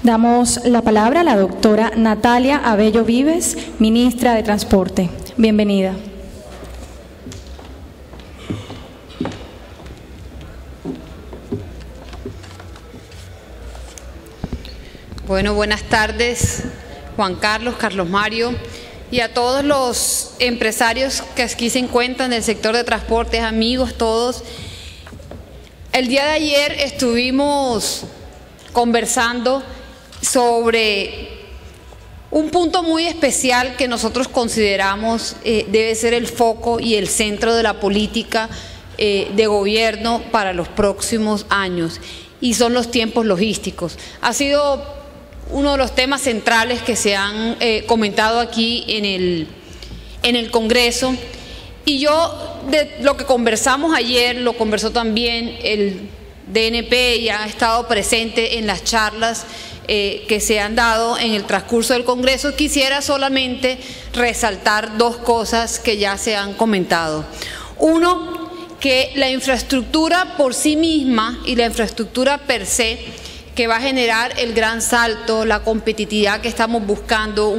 Damos la palabra a la doctora Natalia Abello Vives, ministra de Transporte. Bienvenida. Bueno, buenas tardes, Juan Carlos, Carlos Mario, y a todos los empresarios que aquí se encuentran del sector de transportes, amigos todos. El día de ayer estuvimos conversando sobre un punto muy especial que nosotros consideramos debe ser el foco y el centro de la política de gobierno para los próximos años, y son los tiempos logísticos. Ha sido uno de los temas centrales que se han comentado aquí en el Congreso, y yo de lo que conversamos ayer, lo conversó también el DNP y ha estado presente en las charlas que se han dado en el transcurso del Congreso. Quisiera solamente resaltar dos cosas que ya se han comentado. Uno, que la infraestructura por sí misma y la infraestructura per se, que va a generar el gran salto, la competitividad que estamos buscando,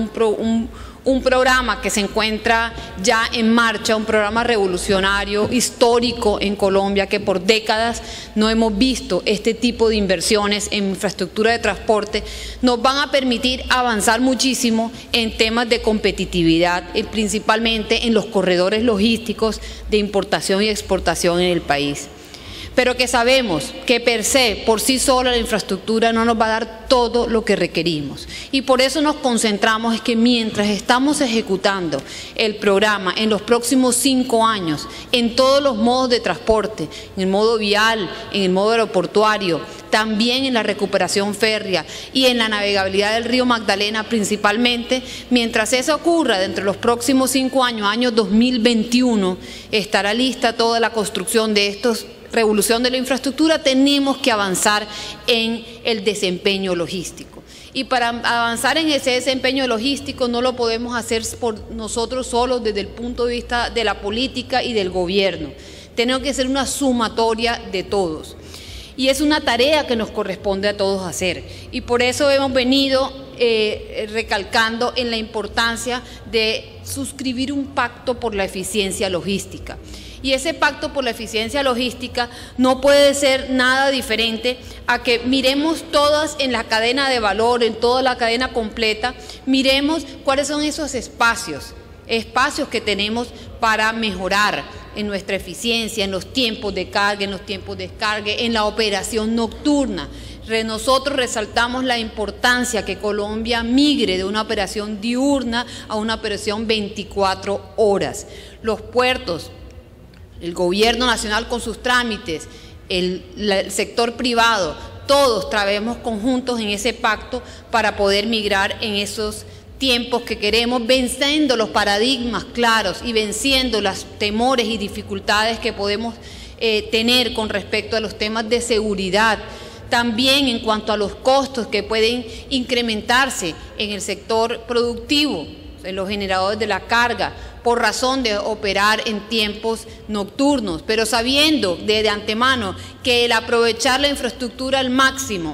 un programa que se encuentra ya en marcha, un programa revolucionario, histórico en Colombia, que por décadas no hemos visto este tipo de inversiones en infraestructura de transporte, nos van a permitir avanzar muchísimo en temas de competitividad, principalmente en los corredores logísticos de importación y exportación en el país. Pero que sabemos que per se, por sí sola, la infraestructura no nos va a dar todo lo que requerimos. Y por eso nos concentramos en que mientras estamos ejecutando el programa en los próximos 5 años, en todos los modos de transporte, en el modo vial, en el modo aeroportuario, también en la recuperación férrea y en la navegabilidad del río Magdalena principalmente, mientras eso ocurra dentro de los próximos 5 años, año 2021, estará lista toda la construcción de estos revolución de la infraestructura. Tenemos que avanzar en el desempeño logístico. Y para avanzar en ese desempeño logístico no lo podemos hacer por nosotros solos desde el punto de vista de la política y del gobierno. Tenemos que ser una sumatoria de todos. Y es una tarea que nos corresponde a todos hacer. Y por eso hemos venido recalcando en la importancia de suscribir un pacto por la eficiencia logística. Y ese pacto por la eficiencia logística no puede ser nada diferente a que miremos todas en la cadena de valor, en toda la cadena completa, miremos cuáles son esos espacios que tenemos para mejorar en nuestra eficiencia, en los tiempos de carga, en los tiempos de descarga, en la operación nocturna. Nosotros resaltamos la importancia que Colombia migre de una operación diurna a una operación 24 horas. Los puertos, el gobierno nacional con sus trámites, el sector privado, todos trabajemos conjuntos en ese pacto para poder migrar en esos tiempos que queremos, venciendo los paradigmas claros y venciendo los temores y dificultades que podemos tener con respecto a los temas de seguridad. También en cuanto a los costos que pueden incrementarse en el sector productivo, en los generadores de la carga, por razón de operar en tiempos nocturnos, pero sabiendo de antemano que el aprovechar la infraestructura al máximo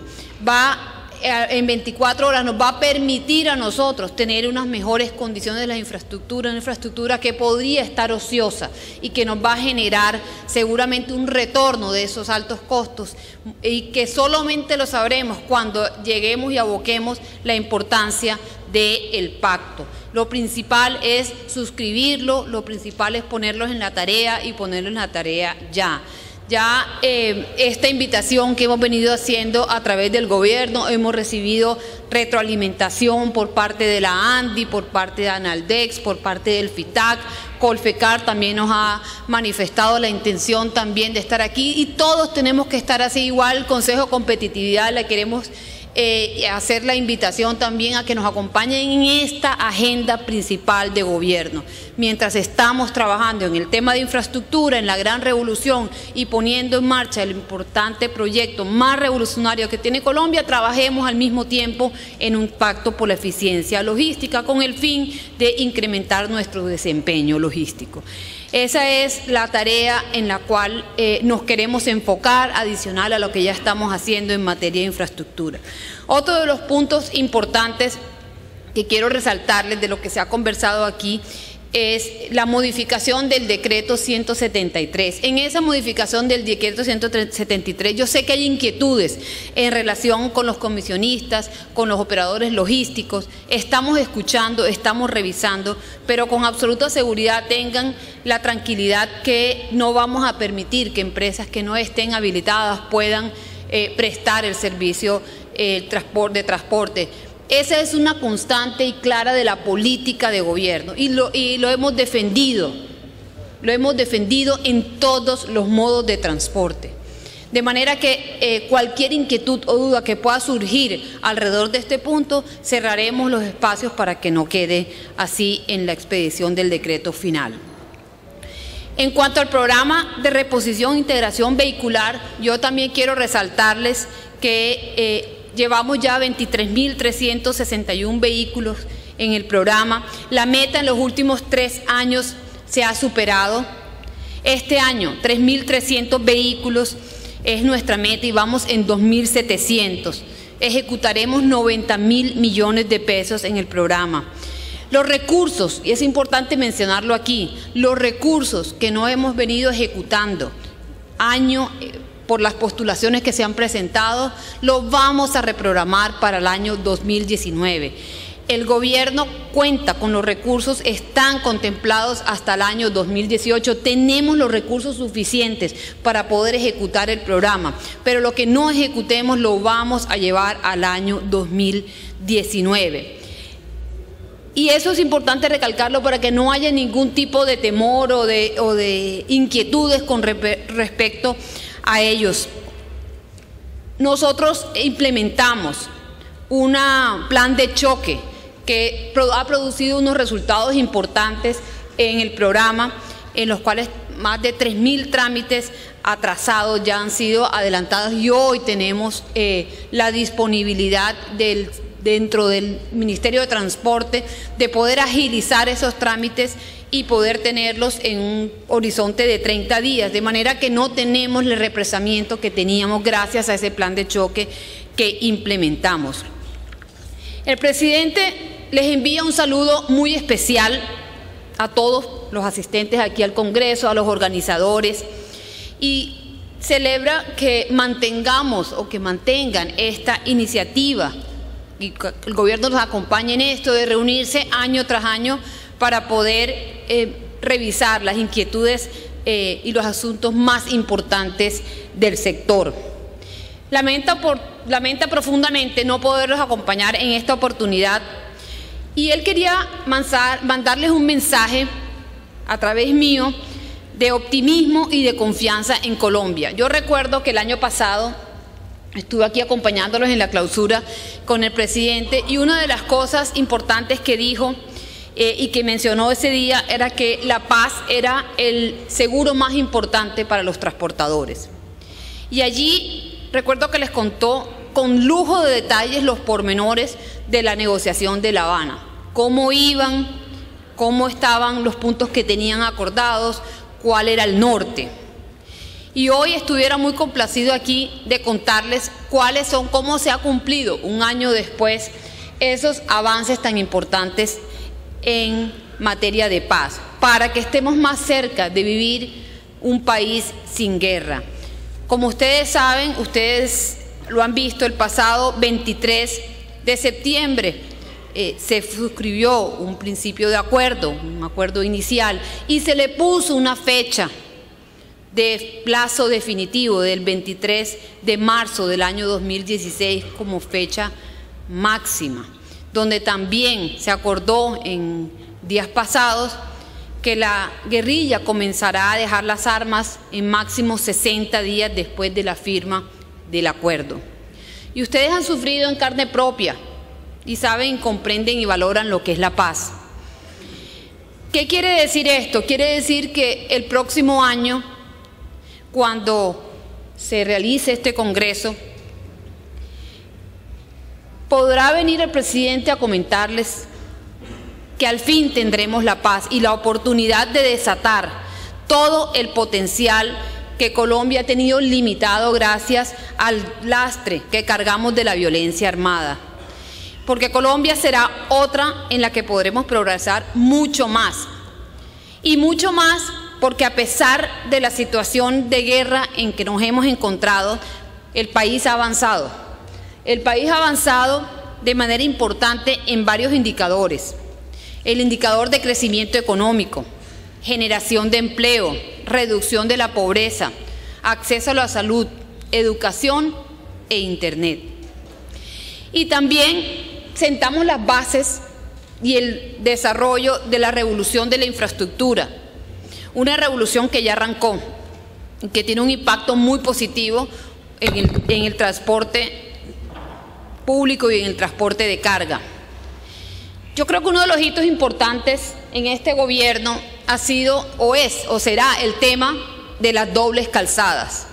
en 24 horas nos va a permitir a nosotros tener unas mejores condiciones de la infraestructura, una infraestructura que podría estar ociosa y que nos va a generar seguramente un retorno de esos altos costos, y que solamente lo sabremos cuando lleguemos y aboquemos la importancia del pacto. Lo principal es suscribirlo, lo principal es ponerlos en la tarea y ponerlo en la tarea ya. Esta invitación que hemos venido haciendo a través del gobierno, hemos recibido retroalimentación por parte de la ANDI, por parte de Analdex, por parte del FITAC, Colfecar también nos ha manifestado la intención también de estar aquí, y todos tenemos que estar así. Igual el Consejo de Competitividad le queremos hacer la invitación también a que nos acompañen en esta agenda principal de gobierno. Mientras estamos trabajando en el tema de infraestructura, en la gran revolución y poniendo en marcha el importante proyecto más revolucionario que tiene Colombia, trabajemos al mismo tiempo en un pacto por la eficiencia logística con el fin de incrementar nuestro desempeño logístico. Esa es la tarea en la cual nos queremos enfocar, adicional a lo que ya estamos haciendo en materia de infraestructura. Otro de los puntos importantes que quiero resaltarles de lo que se ha conversado aquí es la modificación del decreto 173. En esa modificación del decreto 173 yo sé que hay inquietudes en relación con los comisionistas, con los operadores logísticos. Estamos escuchando, estamos revisando, pero con absoluta seguridad tengan la tranquilidad que no vamos a permitir que empresas que no estén habilitadas puedan prestar el servicio de transporte. Esa es una constante y clara de la política de gobierno y lo hemos defendido en todos los modos de transporte. De manera que cualquier inquietud o duda que pueda surgir alrededor de este punto, cerraremos los espacios para que no quede así en la expedición del decreto final. En cuanto al programa de reposición e integración vehicular, yo también quiero resaltarles que llevamos ya 23.361 vehículos en el programa. La meta en los últimos 3 años se ha superado. Este año, 3.300 vehículos es nuestra meta y vamos en 2.700. Ejecutaremos 90.000 millones de pesos en el programa. Los recursos, y es importante mencionarlo aquí, los recursos que no hemos venido ejecutando por las postulaciones que se han presentado, los vamos a reprogramar para el año 2019. El gobierno cuenta con los recursos, están contemplados hasta el año 2018. Tenemos los recursos suficientes para poder ejecutar el programa, pero lo que no ejecutemos lo vamos a llevar al año 2019. Y eso es importante recalcarlo para que no haya ningún tipo de temor o de inquietudes con respecto a ellos. Nosotros implementamos un plan de choque que ha producido unos resultados importantes en el programa, en los cuales más de 3.000 trámites atrasados ya han sido adelantados y hoy tenemos la disponibilidad dentro del Ministerio de Transporte de poder agilizar esos trámites y poder tenerlos en un horizonte de 30 días, de manera que no tenemos el represamiento que teníamos gracias a ese plan de choque que implementamos. El presidente les envía un saludo muy especial a todos los asistentes aquí al Congreso, a los organizadores, y celebra que mantengamos o que mantengan esta iniciativa y el gobierno nos acompañe en esto de reunirse año tras año para poder revisar las inquietudes y los asuntos más importantes del sector. Lamenta profundamente no poderlos acompañar en esta oportunidad y él quería mandarles un mensaje a través mío de optimismo y de confianza en Colombia. Yo recuerdo que el año pasado estuve aquí acompañándolos en la clausura con el presidente y una de las cosas importantes que dijo y que mencionó ese día era que la paz era el seguro más importante para los transportadores. Y allí recuerdo que les contó con lujo de detalles los pormenores de la negociación de La Habana, cómo iban, cómo estaban los puntos que tenían acordados, cuál era el norte. Y hoy estuviera muy complacido aquí de contarles cuáles son, cómo se ha cumplido un año después esos avances tan importantes en materia de paz, para que estemos más cerca de vivir un país sin guerra. Como ustedes saben, ustedes lo han visto, el pasado 23 de septiembre se suscribió un principio de acuerdo, un acuerdo inicial, y se le puso una fecha de plazo definitivo del 23 de marzo del año 2016 como fecha máxima, donde también se acordó en días pasados que la guerrilla comenzará a dejar las armas en máximo 60 días después de la firma del acuerdo. Y ustedes han sufrido en carne propia y saben, comprenden y valoran lo que es la paz. ¿Qué quiere decir esto? Quiere decir que el próximo año, cuando se realice este Congreso, podrá venir el presidente a comentarles que al fin tendremos la paz y la oportunidad de desatar todo el potencial que Colombia ha tenido limitado gracias al lastre que cargamos de la violencia armada. Porque Colombia será otra en la que podremos progresar mucho más. Y mucho más porque a pesar de la situación de guerra en que nos hemos encontrado, el país ha avanzado. El país ha avanzado de manera importante en varios indicadores. El indicador de crecimiento económico, generación de empleo, reducción de la pobreza, acceso a la salud, educación e Internet. Y también sentamos las bases y el desarrollo de la revolución de la infraestructura, una revolución que ya arrancó, que tiene un impacto muy positivo en el transporte público y en el transporte de carga. Yo creo que uno de los hitos importantes en este gobierno ha sido o será el tema de las dobles calzadas.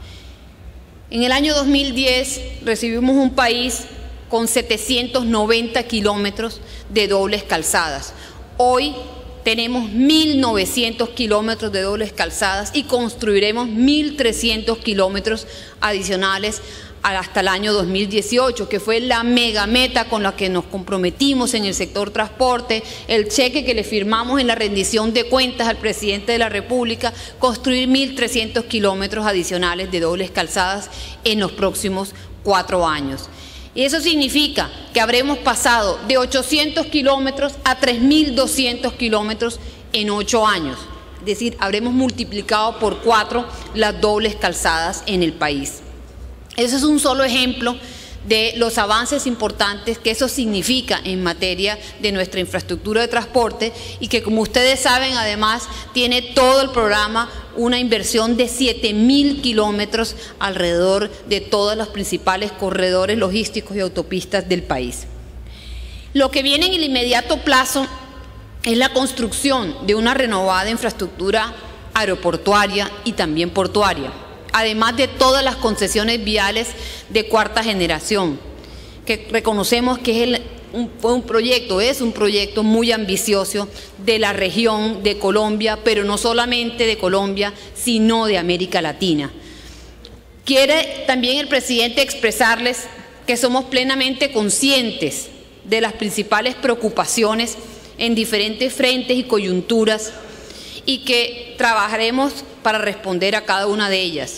En el año 2010 recibimos un país con 790 kilómetros de dobles calzadas. Hoy tenemos 1.900 kilómetros de dobles calzadas y construiremos 1.300 kilómetros adicionales hasta el año 2018, que fue la mega meta con la que nos comprometimos en el sector transporte, el cheque que le firmamos en la rendición de cuentas al presidente de la República, construir 1.300 kilómetros adicionales de dobles calzadas en los próximos 4 años. Y eso significa que habremos pasado de 800 kilómetros a 3.200 kilómetros en 8 años. Es decir, habremos multiplicado por 4 las dobles calzadas en el país. Ese es un solo ejemplo de los avances importantes que eso significa en materia de nuestra infraestructura de transporte y que, como ustedes saben, además tiene todo el programa una inversión de 7.000 kilómetros alrededor de todos los principales corredores logísticos y autopistas del país. Lo que viene en el inmediato plazo es la construcción de una renovada infraestructura aeroportuaria y también portuaria, además de todas las concesiones viales de cuarta generación, que reconocemos que es un proyecto muy ambicioso de la región de Colombia, pero no solamente de Colombia, sino de América Latina. Quiere también el presidente expresarles que somos plenamente conscientes de las principales preocupaciones en diferentes frentes y coyunturas y que trabajaremos para responder a cada una de ellas.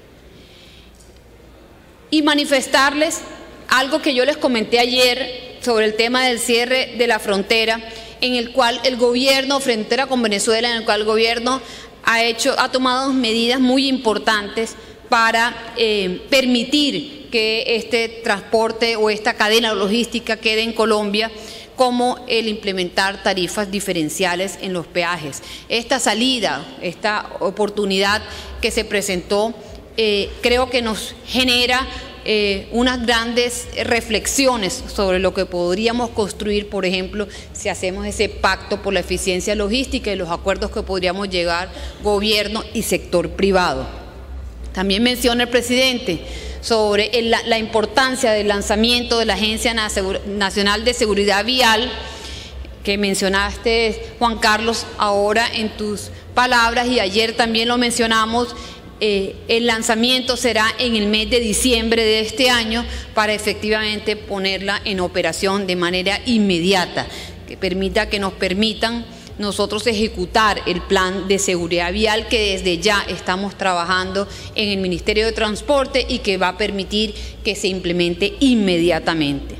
Y manifestarles algo que yo les comenté ayer sobre el tema del cierre de la frontera, en el cual el gobierno, frontera con Venezuela, en el cual el gobierno ha tomado medidas muy importantes para permitir que este transporte o esta cadena logística quede en Colombia, como el implementar tarifas diferenciales en los peajes. Esta salida, esta oportunidad que se presentó, creo que nos genera unas grandes reflexiones sobre lo que podríamos construir, por ejemplo, si hacemos ese pacto por la eficiencia logística y los acuerdos que podríamos llegar gobierno y sector privado. También menciona el presidente sobre la importancia del lanzamiento de la Agencia Nacional de Seguridad Vial, que mencionaste, Juan Carlos, ahora en tus palabras, y ayer también lo mencionamos. El lanzamiento será en el mes de diciembre de este año para efectivamente ponerla en operación de manera inmediata, que nos permitan nosotros ejecutar el plan de seguridad vial que desde ya estamos trabajando en el Ministerio de Transporte y que va a permitir que se implemente inmediatamente.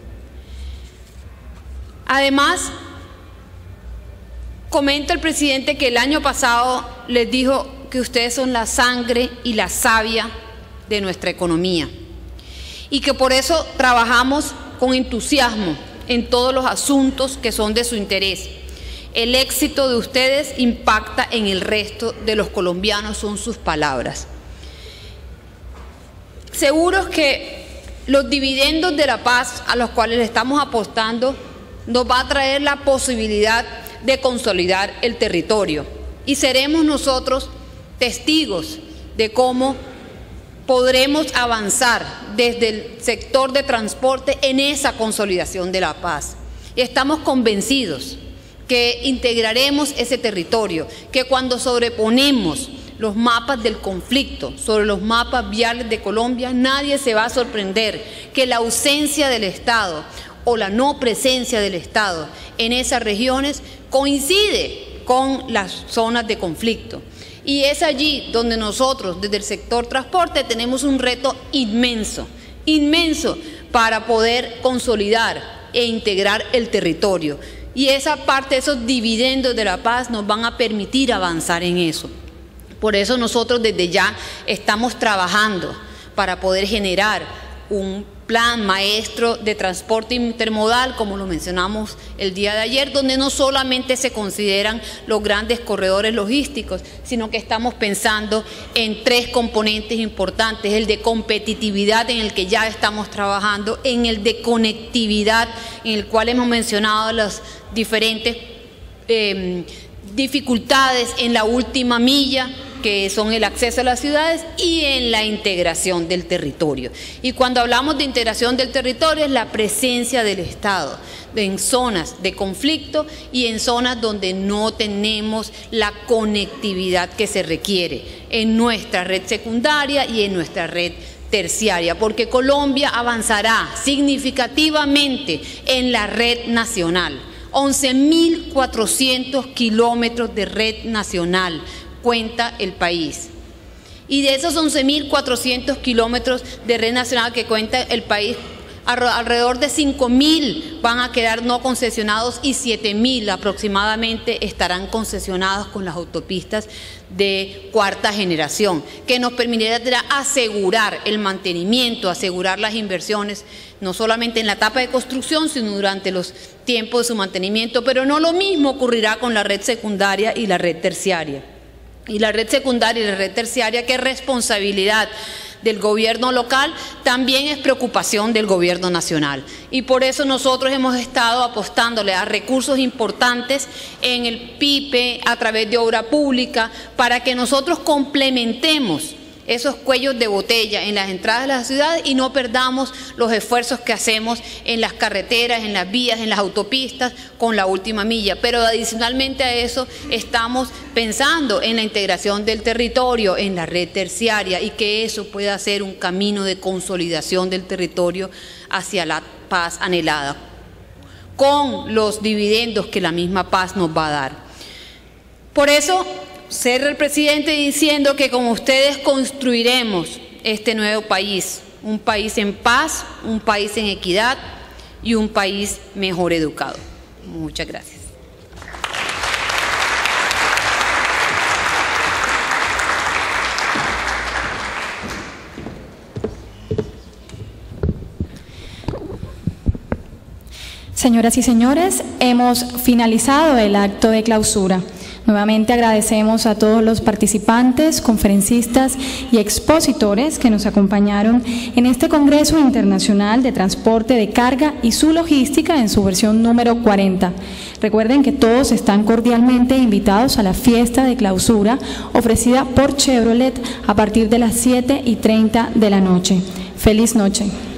Además, comenta el presidente que el año pasado les dijo que ustedes son la sangre y la savia de nuestra economía y que por eso trabajamos con entusiasmo en todos los asuntos que son de su interés. El éxito de ustedes impacta en el resto de los colombianos, son sus palabras. Seguros que los dividendos de la paz a los cuales le estamos apostando nos va a traer la posibilidad de consolidar el territorio y seremos nosotros testigos de cómo podremos avanzar desde el sector de transporte en esa consolidación de la paz. Y estamos convencidos que integraremos ese territorio, que cuando sobreponemos los mapas del conflicto sobre los mapas viales de Colombia, nadie se va a sorprender que la ausencia del Estado o la no presencia del Estado en esas regiones coincide con las zonas de conflicto. Y es allí donde nosotros, desde el sector transporte, tenemos un reto inmenso, inmenso, para poder consolidar e integrar el territorio. Y esa parte, esos dividendos de la paz nos van a permitir avanzar en eso. Por eso nosotros desde ya estamos trabajando para poder generar un plan maestro de transporte intermodal, como lo mencionamos el día de ayer, donde no solamente se consideran los grandes corredores logísticos, sino que estamos pensando en 3 componentes importantes: el de competitividad, en el que ya estamos trabajando, en el de conectividad, en el cual hemos mencionado las diferentes dificultades en la última milla, que son el acceso a las ciudades, y en la integración del territorio. Y cuando hablamos de integración del territorio, es la presencia del Estado en zonas de conflicto y en zonas donde no tenemos la conectividad que se requiere en nuestra red secundaria y en nuestra red terciaria, porque Colombia avanzará significativamente en la red nacional. 11.400 kilómetros de red nacional cuenta el país. Y de esos 11.400 kilómetros de red nacional que cuenta el país, alrededor de 5.000 van a quedar no concesionados y 7.000 aproximadamente estarán concesionados con las autopistas de 4ª generación, que nos permitirá asegurar el mantenimiento, asegurar las inversiones, no solamente en la etapa de construcción, sino durante los tiempos de su mantenimiento. Pero no lo mismo ocurrirá con la red secundaria y la red terciaria. Y la red secundaria y la red terciaria, que es responsabilidad del gobierno local, también es preocupación del gobierno nacional. Y por eso nosotros hemos estado apostándole a recursos importantes en el PIPE, a través de obra pública, para que nosotros complementemos esos cuellos de botella en las entradas de las ciudades y no perdamos los esfuerzos que hacemos en las carreteras, en las vías, en las autopistas con la última milla. Pero adicionalmente a eso estamos pensando en la integración del territorio, en la red terciaria, y que eso pueda ser un camino de consolidación del territorio hacia la paz anhelada, con los dividendos que la misma paz nos va a dar. Por eso cierra el presidente diciendo que con ustedes construiremos este nuevo país, un país en paz, un país en equidad y un país mejor educado. Muchas gracias. Señoras y señores, hemos finalizado el acto de clausura. Nuevamente agradecemos a todos los participantes, conferencistas y expositores que nos acompañaron en este Congreso Internacional de Transporte de Carga y su Logística en su versión número 40. Recuerden que todos están cordialmente invitados a la fiesta de clausura ofrecida por Chevrolet a partir de las 7:30 de la noche. ¡Feliz noche!